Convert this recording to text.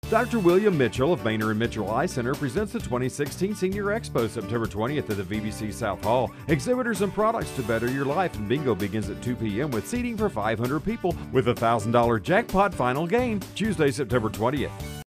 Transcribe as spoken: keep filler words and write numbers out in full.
Doctor William Mitchell of Maynard and Mitchell Eye Center presents the twenty sixteen Senior Expo September twentieth at the V B C South Hall. Exhibitors and products to better your life, and bingo begins at two p m with seating for five hundred people with a one thousand dollar jackpot final game Tuesday, September twentieth.